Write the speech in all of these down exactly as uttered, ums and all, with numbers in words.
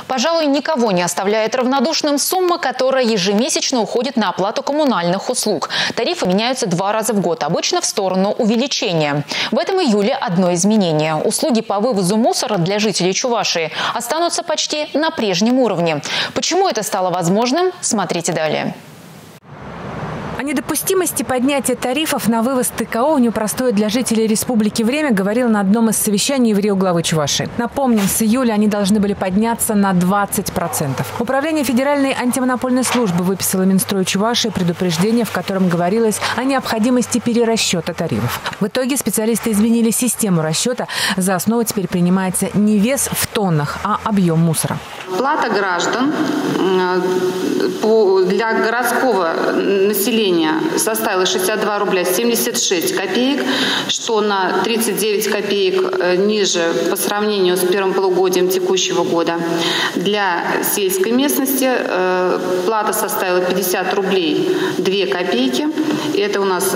Пожалуй, никого не оставляет равнодушным сумма, которая ежемесячно уходит на оплату коммунальных услуг. Тарифы меняются два раза в год, обычно в сторону увеличения. В этом июле одно изменение. Услуги по вывозу мусора для жителей Чувашии останутся почти на прежнем уровне. Почему это стало возможным, смотрите далее. О недопустимости поднятия тарифов на вывоз ТКО в непростое для жителей республики время говорил на одном из совещаний в Рио главы Чувашии. Напомним, с июля они должны были подняться на двадцать процентов. Управление Федеральной антимонопольной службы выписало Минстрою Чувашии предупреждение, в котором говорилось о необходимости перерасчета тарифов. В итоге специалисты изменили систему расчета. За основу теперь принимается не вес в тоннах, а объем мусора. Плата граждан для городского населения составила шестьдесят два рубля семьдесят шесть копеек, что на тридцать девять копеек ниже по сравнению с первым полугодием текущего года. Для сельской местности плата составила пятьдесят рублей две копейки. И это у нас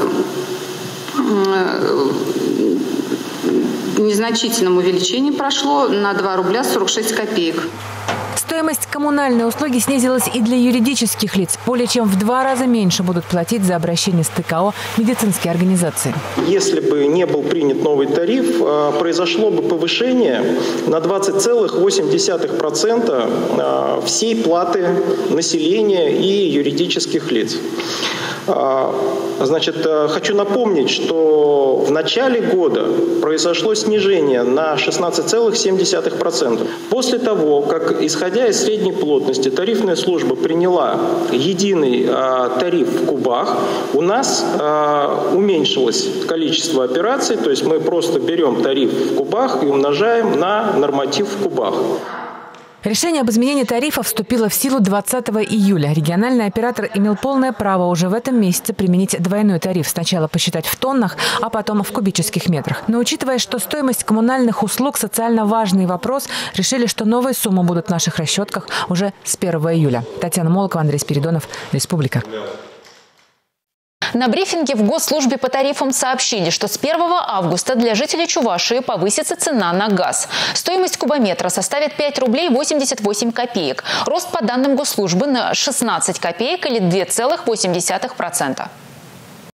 незначительном увеличении прошло на два рубля сорок шесть копеек. Стоимость коммунальной услуги снизилась и для юридических лиц. Более чем в два раза меньше будут платить за обращение с ТКО медицинские организации. Если бы не был принят новый тариф, произошло бы повышение на двадцать целых восемь десятых процента всей платы населения и юридических лиц. Значит, хочу напомнить, что в начале года произошло снижение на шестнадцать целых семь десятых процента. После того, как, исходя из средней плотности, тарифная служба приняла единый а, тариф в кубах, у нас а, уменьшилось количество операций, то есть мы просто берем тариф в кубах и умножаем на норматив в кубах. Решение об изменении тарифа вступило в силу двадцатого июля. Региональный оператор имел полное право уже в этом месяце применить двойной тариф. Сначала посчитать в тоннах, а потом в кубических метрах. Но учитывая, что стоимость коммунальных услуг – социально важный вопрос, решили, что новые суммы будут в наших расчетках уже с первого июля. Татьяна Молокова, Андрей Спиридонов, Республика. На брифинге в Госслужбе по тарифам сообщили, что с первого августа для жителей Чувашии повысится цена на газ. Стоимость кубометра составит пять рублей восемьдесят восемь копеек. Рост по данным Госслужбы на шестнадцать копеек или две целых восемь десятых процента.